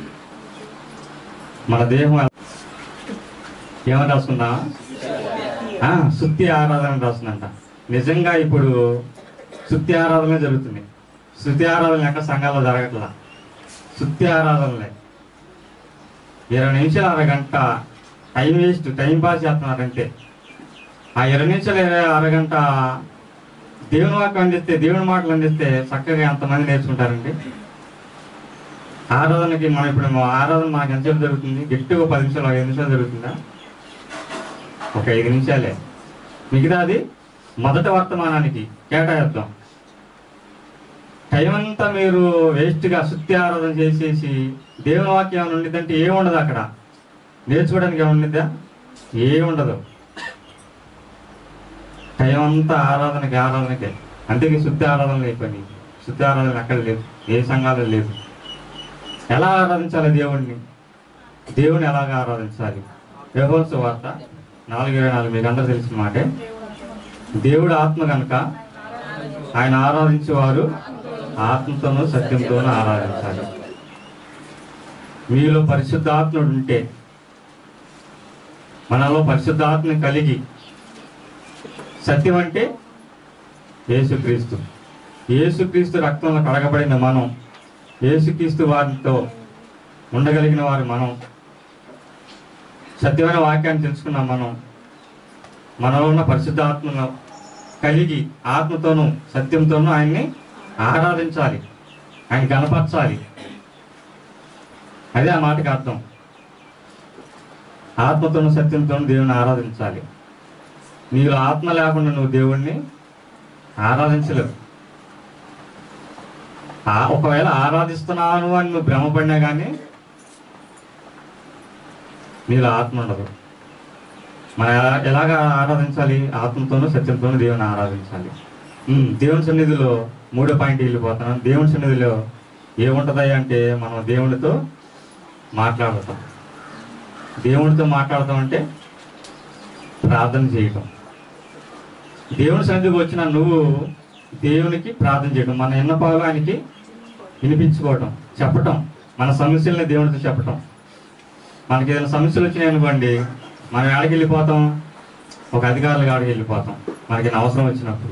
మన దేహం ఏమని రాసుకుందా? శుద్ధి ఆరాధన రాస్తుందంట. నిజంగా ఇప్పుడు శుద్ధి ఆరాధన జరుగుతుంది. శుద్ధి ఆరాధన ఎక్కడ సంఘాల్లో జరగట్లా, శుద్ధి ఆరాధనలే. ఇరవై నిమిషాలు అరగంట టైం వేస్ట్, టైం పాస్ చేస్తున్నారంటే. ఆ ఇరవై నిమిషాలు అరగంట దేవుని వాక్యం అందిస్తే, దేవుని మాటలు అందిస్తే చక్కగా ఎంతమంది నేర్చుకుంటారండి. ఆరాధనకి మనం ఇప్పుడు ఆరాధన మనకు ఎంతసేపు జరుగుతుంది? గట్టిగా పది నిమిషాలు ఐదు నిమిషాలు జరుగుతుందా? ఒక ఐదు నిమిషాలే. మిగతా అది మొదటి వర్తమానానికి కేటాయిద్దాం. టైం అంతా మీరు వేస్ట్గా శుద్ధి ఆరాధన చేసేసి దేవుని వాక్యం ఏమైనా ఉండిద్దంటే ఏముండదు అక్కడ. నేర్చుకోవడానికి ఏమైనా ఉండిద్దా? ఏముండదు. టైం అంతా ఆరాధనకి ఆరాధనకే. అందుకే శుద్ధి ఆరాధన అయిపోయి శుద్ధి ఆరాధన ఎక్కడ లేదు, ఏ సంఘాలు లేదు. ఎలా ఆరాధించాలి దేవుణ్ణి? దేవుని ఎలాగ ఆరాధించాలి? యోహోను సువార్త నాలుగు ఇరవై నాలుగు మీకు అందరూ తెలిసిన మాటే. దేవుడు ఆత్మ కనుక ఆయన ఆరాధించేవారు ఆత్మతోనూ సత్యంతోనూ ఆరాధించాలి. మీలో పరిశుద్ధాత్ముడు ఉంటే, మనలో పరిశుద్ధాత్మని కలిగి, సత్యం అంటే యేసుక్రీస్తు, యేసుక్రీస్తు రక్తంలో కడగబడిన మనం, యేసుక్రీస్తు వారితో ఉండగలిగిన వారు మనం. సత్యమైన వాక్యాన్ని తెలుసుకున్నాం. మనం మనలో ఉన్న పరిశుద్ధ ఆత్మను కలిగి ఆత్మతోనూ సత్యంతోనూ ఆయన్ని ఆరాధించాలి, ఆయన కనపరచాలి. అదే ఆ మాటకి అర్థం. ఆత్మతోనూ సత్యంతోనూ దేవుని ఆరాధించాలి. నీలో ఆత్మ లేకుండా నువ్వు దేవుణ్ణి ఆరాధించలేవు. ఒకవేళ ఆరాధిస్తున్నాను అని నువ్వు భ్రమపడినా కానీ నీలో ఆత్మ ఉండదు. మనం ఎలా ఎలాగ ఆరాధించాలి? ఆత్మతోనూ సత్యంతోనూ దేవుని ఆరాధించాలి. దేవుని సన్నిధిలో మూడో పాయింట్ వెళ్ళిపోతున్నాను. దేవుని సన్నిధిలో ఏముంటుంది అంటే మనం దేవునితో మాట్లాడతాం. దేవునితో మాట్లాడతాం అంటే ప్రార్థన చేయటం. దేవుని సన్నిధికి వచ్చిన నువ్వు దేవునికి ప్రార్థన చేయడం, మన విన్నపాలు ఆయనకి వినిపించుకోవటం, చెప్పటం, మన సమస్యల్ని దేవునితో చెప్పటం. మనకి ఏదైనా సమస్యలు వచ్చినాయి అనుకోండి, మనం ఎక్కడికి వెళ్ళిపోతాం? ఒక అధికారుల కాడికి వెళ్ళిపోతాం. మనకి అవసరం వచ్చినప్పుడు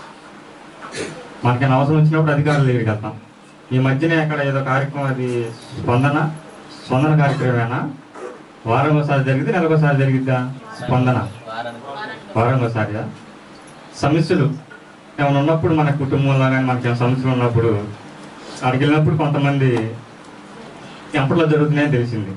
మనకి అవసరం వచ్చినప్పుడు అధికారుల దగ్గరికి వెళ్తాం. ఈ మధ్యనే అక్కడ ఏదో కార్యక్రమం, అది స్పందన స్పందన కార్యక్రమేనా? వారం ఒకసారి జరిగితే నెలకోసారి జరిగిద్దా? స్పందన వారం ఒకసారిగా. సమస్యలు ఏమైనా ఉన్నప్పుడు మన కుటుంబంలో కానీ మనకి సమస్యలు ఉన్నప్పుడు అక్కడికి వెళ్ళినప్పుడు కొంతమంది ఎంపట్లో జరుగుతున్నాయని తెలిసింది.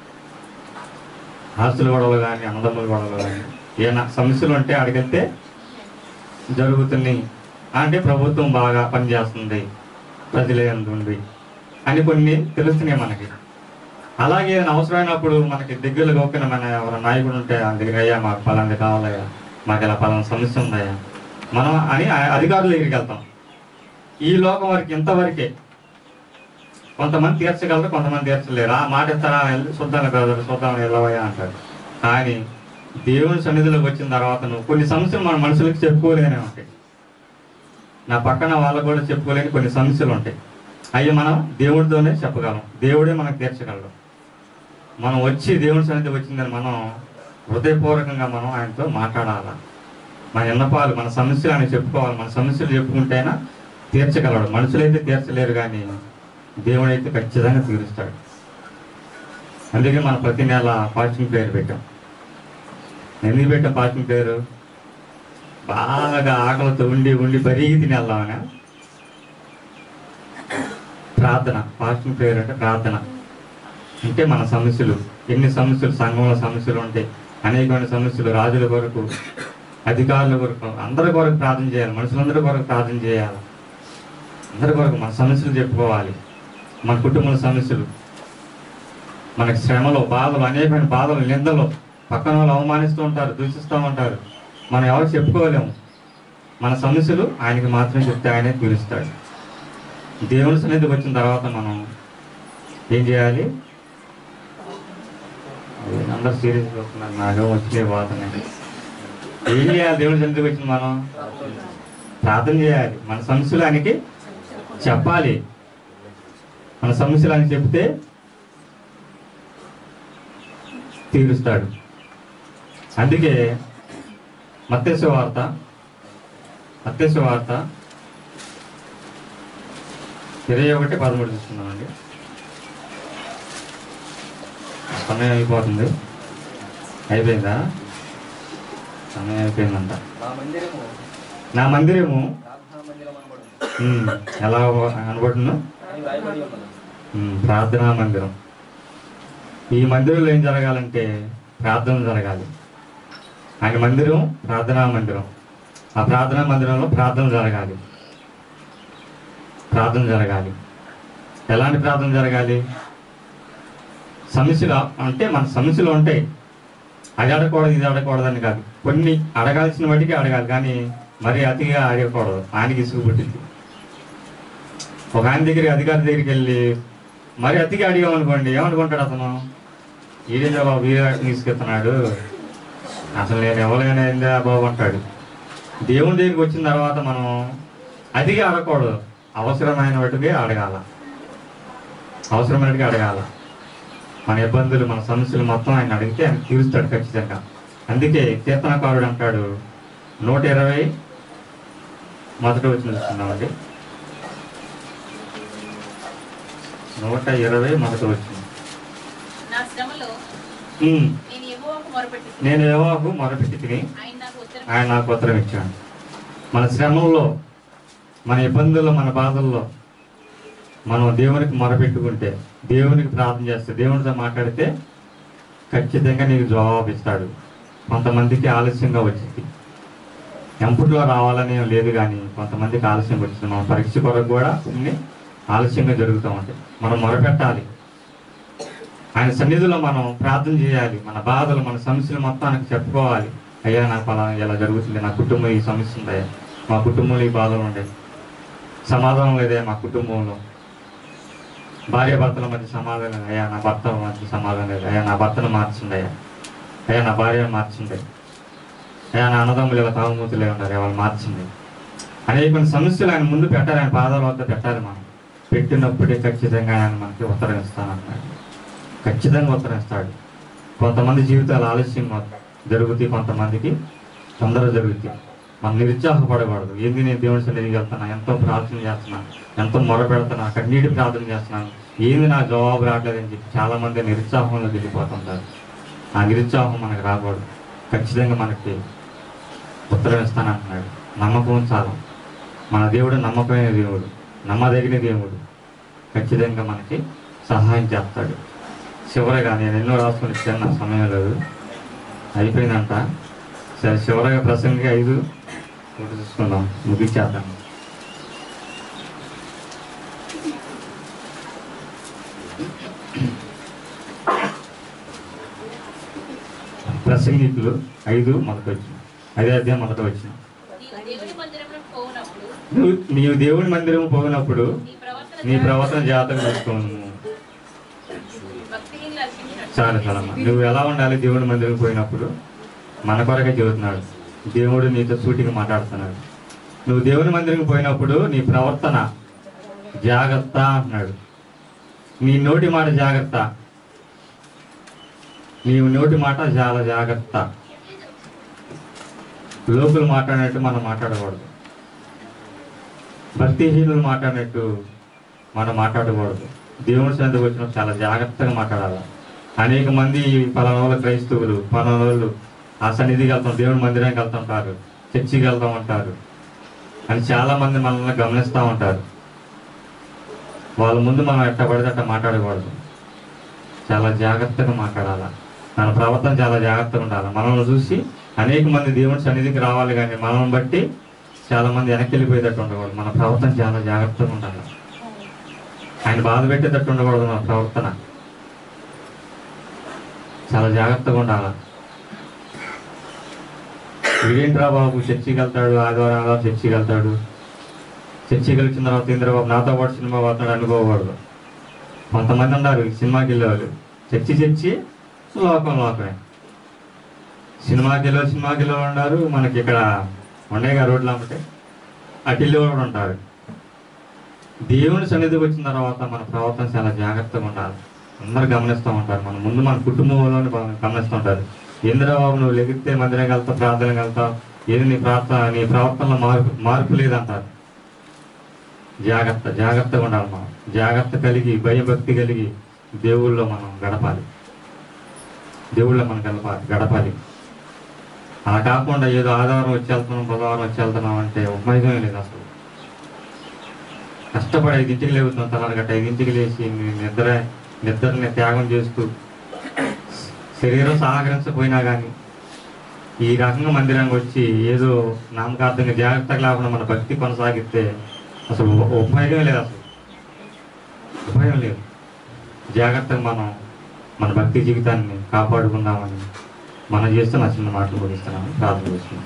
ఆస్తుల గొడవలు కానీ అన్నదమ్ముల గొడవలు కానీ ఏమైనా సమస్యలు ఉంటే అక్కడికి వెళ్తే జరుగుతున్నాయి అంటే ప్రభుత్వం బాగా పనిచేస్తుంది, ప్రజలే ఉంది అని కొన్ని తెలుస్తున్నాయి మనకి. అలాగే ఏదైనా అవసరమైనప్పుడు మనకి దగ్గరలో గొప్పన మన ఎవరైనా నాయకుడు ఉంటే ఆ దగ్గర, అయ్యా మాకు పలాంటి కావాలయ్యా, మాకు ఇలా పలానా సమస్య ఉందయ్యా మనం అని అధికారుల దగ్గరికి వెళ్తాం. ఈ లోకం వరకు ఇంతవరకే. కొంతమంది తీర్చగలరు, కొంతమంది తీర్చలేరు. ఆ మాట ఇస్తారా, చూద్దాం కదా, చూద్దాం వెళ్ళవయ్యా అంటారు. కానీ దేవుని సన్నిధిలోకి వచ్చిన తర్వాత నువ్వు కొన్ని సమస్యలు మన మనుషులకు చెప్పుకోలేనే ఉంటాయి. నా పక్కన వాళ్ళకు కూడా చెప్పుకోలేని కొన్ని సమస్యలు ఉంటాయి. అవి మనం దేవుడితోనే చెప్పగలం, దేవుడే మనకు తీర్చగలడు. మనం వచ్చి దేవుని సన్నిధికి వచ్చిందని మనం హృదయపూర్వకంగా మనం ఆయనతో మాట్లాడాలి. మన విన్నపాలు, మన సమస్యలు ఆయన చెప్పుకోవాలి. మన సమస్యలు చెప్పుకుంటేనా తీర్చగలడు. మనుషులైతే తీర్చలేరు, కానీ దేవుడైతే ఖచ్చితంగా తీరుస్తాడు. అందుకే మనం ప్రతి నెల ఫాస్టింగ్ ప్రేయర్ పెట్టాం. ఎందుకు పెట్టాం ఫాస్టింగ్ ప్రేయర్? బాగా ఆకలితో ఉండి ఉండి బరిగి తిని వెళ్దామని. ప్రార్థన, ఫాస్టింగ్ ప్రేయర్ అంటే ప్రార్థన. అంటే మన సమస్యలు, ఎన్ని సమస్యలు, సంఘంలో సమస్యలు ఉంటాయి, అనేకమైన సమస్యలు, రాజుల కొరకు, అధికారుల కొరకు, అందరి కొరకు ప్రార్థన చేయాలి. మనుషులందరి కొరకు ప్రార్థన చేయాలి. అందరి కొరకు మన సమస్యలు చెప్పుకోవాలి. మన కుటుంబ సమస్యలు, మనకి శ్రమలు, బాధలు, అనేకమైన బాధలు, నిందలు, పక్కన వాళ్ళు అవమానిస్తూ ఉంటారు, దూషిస్తూ ఉంటారు. మనం ఎవరు చెప్పుకోలేము. మన సమస్యలు ఆయనకి మాత్రమే చెప్తే ఆయనే తీరుస్తాడు. దేవుని సన్నిధికి వచ్చిన తర్వాత మనం ఏం చేయాలి? అందరు సీరియస్గా వస్తున్నారు, నాకేమో వచ్చినాయి పోతున్నాయి. ఏం చేయాలి? దేవుని సన్నిధికి వచ్చిన మనం ప్రార్థన చేయాలి. మన సమస్యలు ఆయనకి చెప్పాలి. మన సమస్యలు ఆయన చెప్తే తీరుస్తాడు. అందుకే మత్తయి సువార్త మత్తయి సువార్త ఇరవై ఒకటి పదమూడు చూస్తున్నామండి. సమయం అయిపోతుంది. అయిపోయిందా? సమయం అయిపోయిందంట. నా మందిరము ఎలా అనబడును? ప్రార్థనా మందిరం. ఈ మందిరంలో ఏం జరగాలంటే ప్రార్థన జరగాలి. ఆయన మందిరం ప్రార్థనా మందిరం. ఆ ప్రార్థనా మందిరంలో ప్రార్థన జరగాలి. ప్రార్థన జరగాలి. ఎలాంటి ప్రార్థన జరగాలి? సమస్యలు అంటే మన సమస్యలు ఉంటాయి, అది అడగకూడదు ఇది అడగకూడదని కాదు. కొన్ని అడగాల్సిన వాటికి అడగాలి, కానీ మరి అతిగా అడగకూడదు. ఆయనకి ఇసుగు పుట్టింది. ఒక ఆయన దగ్గరికి, అధికారి దగ్గరికి వెళ్ళి మరి అతిగా అడిగామనుకోండి, ఏమనుకుంటాడు అతను? ఈడేందా బాబు వీరే తీసుకెళ్తున్నాడు, అసలు నేను ఎవరైనా బాబు అంటాడు. దేవుని దగ్గరికి వచ్చిన తర్వాత మనం అతిగా అడగకూడదు, అవసరమైన వాటికి అడగాల. అవసరమైనట్టుగా అడగాల. మన ఇబ్బందులు, మన సమస్యలు మొత్తం ఆయన అడిగితే ఆయన తీరుస్తాడు ఖచ్చితంగా. అందుకే కీర్తనకారుడు అంటాడు, నూట ఇరవై మొదటి వచనం చూస్తున్నామండి. నూట ఇరవై మొదటి వచనం. నా శ్రమలో ఉమ్, నేను మొరపెట్టుకుని నేను యెహోవాకు మొరపెట్టి తిని ఆయన నాకు ఉత్తరం ఆయన నాకు ఉత్తరం ఇచ్చాడు. మన శ్రమంలో, మన ఇబ్బందుల్లో, మన బాధల్లో మనం దేవునికి మొరపెట్టుకుంటే, దేవునికి ప్రార్థన చేస్తే, దేవునితో మాట్లాడితే ఖచ్చితంగా నీకు జవాబు ఇస్తాడు. కొంతమందికి ఆలస్యంగా వచ్చింది, ఎంపుట్లో రావాలని ఏం లేదు, కానీ కొంతమందికి ఆలస్యంగా వచ్చింది. మన పరీక్ష కొరకు కూడా కొన్ని ఆలస్యంగా జరుగుతూ ఉంటాయి. మనం మొరపెట్టాలి, ఆయన సన్నిధిలో మనం ప్రార్థన చేయాలి. మన బాధలు, మన సమస్యలు మొత్తం ఆయనకు చెప్పుకోవాలి. అయ్యా నాకు అలా ఇలా జరుగుతుంది, నా కుటుంబం ఈ సమస్య ఉందయ్యా, మా కుటుంబంలో ఈ బాధలు ఉన్నాయి, సమాధానం లేదే మా కుటుంబంలో, భార్య భర్తల మధ్య సమాధానం లేదు, అయ్యా నా భర్త మధ్య సమాధానం లేదు, అయ్యా నా భర్తను మార్చింది, అయ్యా అయ్యా నా భార్యను మార్చింది, అయ్యా నా అన్నదమ్ములు ఇలా తాగుమూతులే ఉన్నారు, వాళ్ళు మార్చింది. అనేక సమస్యలు ఆయన ముందు పెట్టాలి, ఆయన పాదాల వద్ద పెట్టాలి. మనం పెట్టినప్పుడే ఖచ్చితంగా ఆయన మనకి ఉత్తరం ఇస్తానన్నాడు. ఖచ్చితంగా ఉత్తరం ఇస్తాడు. కొంతమంది జీవితాలు ఆలస్యంగా జరుగుతాయి, కొంతమందికి తొందరగా జరుగుతాయి. మనం నిరుత్సాహపడకూడదు. ఏంది నేను దేవుని సన్నిధికి వెళ్తున్నా, ఎంతో ప్రార్థన చేస్తున్నాను, ఎంతో మొరపెడుతున్నా, కన్నీటి ప్రార్థన చేస్తున్నాను, ఏంది నాకు జవాబు రావట్లేదని చెప్పి చాలామంది నిరుత్సాహంలో వెళ్ళిపోతుంటారు. ఆ నిరుత్సాహం మనకు రాకూడదు. ఖచ్చితంగా మనకి ఉత్తరం ఇస్తానంటున్నాడు. నమ్మకం ఉంచాలి. మన దేవుడు నమ్మకమైన దేవుడు, నమ్మదగిన దేవుడు. ఖచ్చితంగా మనకి సహాయం చేస్తాడు. చివరగా నేను ఎన్నో రాసుకుని ఇచ్చాను, నా సమయం లేదు, అయిపోయిందంట. సరే, చివరగా ప్రసంగి ఐదు ఒకటి చూసుకుందాం, ముగించేద్దాం. ప్రసంగికులు ఐదు మొదట వచ్చిన ఐదో అధ్యాయం మొదట వచ్చిన నీవు దేవుని మందిరమునకు పోవునప్పుడు నువ్వు నీవు దేవుని మందిరం పోయినప్పుడు నీ ప్రవర్తన నీ ప్రవర్తన జాగ్రత్తగా చూసుకోను. భక్తిహీనులు అర్పించినట్టు చాలా చాలా నువ్వు ఎలా ఉండాలి దేవుని మందిరం పోయినప్పుడు? మన కొరకే చెబుతున్నాడు. దేవుడు నీతో సూటిగా మాట్లాడుతున్నాడు. నువ్వు దేవుని మందిరం పోయినప్పుడు నీ ప్రవర్తన జాగ్రత్త అంటున్నాడు. నీ నోటి మాట జాగ్రత్త, నీవు నోటి మాట చాలా జాగ్రత్త. లోకులు మాట్లాడినట్టు మనం మాట్లాడకూడదు, భక్తిహీనులు మాట్లాడినట్టు మనం మాట్లాడకూడదు. దేవుని సన్నిధికి వచ్చిన చాలా జాగ్రత్తగా మాట్లాడాలి. అనేక మంది పలానా వాళ్ళు క్రైస్తవులు, పలానా వాళ్ళు ఆ సన్నిధికి వెళ్తాం, దేవుని మందిరానికి వెళ్తుంటారు, చర్చికి వెళ్తూ ఉంటారు అని చాలా మంది మనల్ని గమనిస్తూ ఉంటారు. వాళ్ళ ముందు మనం ఎట్ట పడితే అట్ట మాట్లాడకూడదు, చాలా జాగ్రత్తగా మాట్లాడాలి. మన ప్రవర్తన చాలా జాగ్రత్తగా ఉండాలి. మనల్ని చూసి అనేక మంది దేవుని సన్నిధికి రావాలి, కానీ మనల్ని బట్టి చాలా మంది వెనక్కి వెళ్ళిపోయేటట్టు ఉండకూడదు. మన ప్రవర్తన చాలా జాగ్రత్తగా ఉండాలి. ఆయన బాధ పెట్టేటట్టు ఉండకూడదు. మన ప్రవర్తన చాలా జాగ్రత్తగా ఉండాలి. వీడేంట్రా బాబు చర్చికి వెళ్తాడు, ఆదివారం ఆదివారం చర్చికి వెళ్తాడు, చర్చికి వెళ్ళిన తర్వాత ఇంద్రబాబు నాతో పాటు సినిమా పోతున్నాడు అనుకోకూడదు. కొంతమంది ఉన్నారు సినిమాకి వెళ్ళేవాళ్ళు, చర్చి చర్చి లోకం లోకమే. సినిమాకి వెళ్ళే సినిమాకి వెళ్ళే ఉన్నారు, మనకి ఇక్కడ ఉండేగా రోడ్లు అమ్మటే అటు వెళ్ళి కూడా ఉంటారు. దేవుని సన్నిధికి వచ్చిన తర్వాత మన ప్రవర్తన చాలా జాగ్రత్తగా ఉండాలి. అందరూ గమనిస్తూ ఉంటారు. మన ముందు మన కుటుంబంలోనే గమనిస్తూ ఉంటారు. ఇంద్రబాబు నువ్వు లెగితే మందిరానికి వెళ్తావు, ప్రార్థనకి వెళ్తావు, ఏది నీ ప్రార్థన నీ ప్రవర్తనలో మార్పు మార్పు లేదంటారు. జాగ్రత్త జాగ్రత్తగా ఉండాలి. మనం జాగ్రత్త కలిగి భయభక్తి కలిగి దేవుళ్ళలో మనం గడపాలి, దేవుళ్ళో మనం గడపాలి గడపాలి అలా కాకుండా ఏదో ఆదివారం వచ్చి వెళ్తున్నాం, బుధవారం వచ్చి వెళ్తున్నాం అంటే ఉపయోగమే లేదు అసలు. కష్టపడి ఐదింటికి లేవుతున్నాం, తలాడు గట్ట ఐదింటికి లేచి నిద్ర నిద్రని త్యాగం చేస్తూ శరీరం సహకరించకపోయినా కానీ ఈ రకంగా మందిరానికి వచ్చి ఏదో నామకార్థంగా జాగ్రత్తగా లేకుండా మన భక్తి కొనసాగిస్తే అసలు ఉపయోగమే లేదు. అసలు ఉపయోగం లేదు. జాగ్రత్తగా మనం మన భక్తి జీవితాన్ని కాపాడుకుందామని మనం చేస్తే నా చిన్న మాటలు ముగిస్తున్నాను, ప్రార్థన చేస్తున్నాను.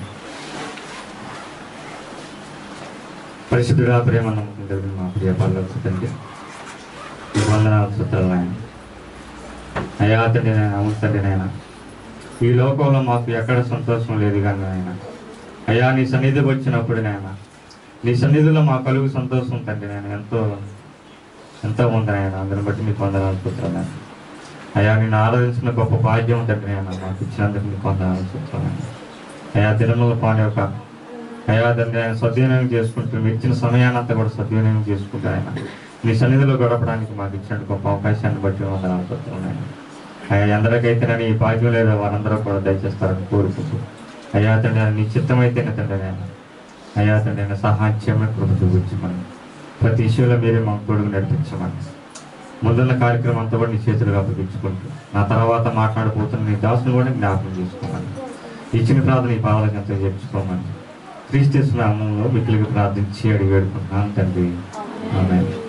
పరిశుద్ధుడా, ప్రేమ నమ్మకం కలిగిన మా ప్రియ పల్లెలు తండ్రి, ఈ వందనాలు సూత్రాలు ఆయన అయ్యా తండ్రి నాయన, అవును తండ్రి నాయన, ఈ లోకంలో మాకు ఎక్కడ సంతోషం లేదు కానీ నాయన అయ్యా నీ సన్నిధికి వచ్చినప్పుడు నాయన, నీ సన్నిధిలో మా కలుగు సంతోషం తండ్రి నాయన ఎంతో ఎంతో ఉంది నాయన. అందరిని బట్టి మీకు వందనాలు సూత్రాలు అయ్యా, నేను ఆరాధించిన గొప్ప భాగ్యం తండ్రి నాయన మాకు ఇచ్చినందుకు మీకు వందనాలు సూత్రాలు అయ్యా. తిరుమల పాని యొక్క అయ్యా దాన్ని ఆయన సద్వినియోగం చేసుకుంటూ మీరు ఇచ్చిన సమయాన్నంతా కూడా సద్వినియోగం చేసుకుంటూ ఆయన నీ సన్నిధిలో గడపడానికి మాకు ఇచ్చిన గొప్ప అవకాశాన్ని బట్టి వందనాలు సూత్రాలు అయ్యా ఎందరికైతే నన్ను ఈ భాగ్యం లేదా వారందరూ కూడా దయచేస్తారని కోరుకుంటూ అయ్యా తండ్రి నీ చిత్తమైతేనే తండ్రి నేను అయ్యా తండ్రి నేను సహాయం చేయమని కృప చూపించమని ప్రతి విషయంలో మీరే మా కొడుకు నడిపించమని ముందున్న కార్యక్రమం అంతా కూడా నీ చేతులుగా అప్పగించుకుంటూ నా తర్వాత మాట్లాడబోతున్న నీ దాసుని కూడా జ్ఞాపకం చేసుకోమని ఇచ్చిన ప్రార్థన ఈ పాదాలకు ఎంతో చేర్చుకోమని క్రీస్తు నామంలో మిక్కిలిగా ప్రార్థించి అడిగి వేడుకుంటున్నాను తండ్రి ఆమేన్.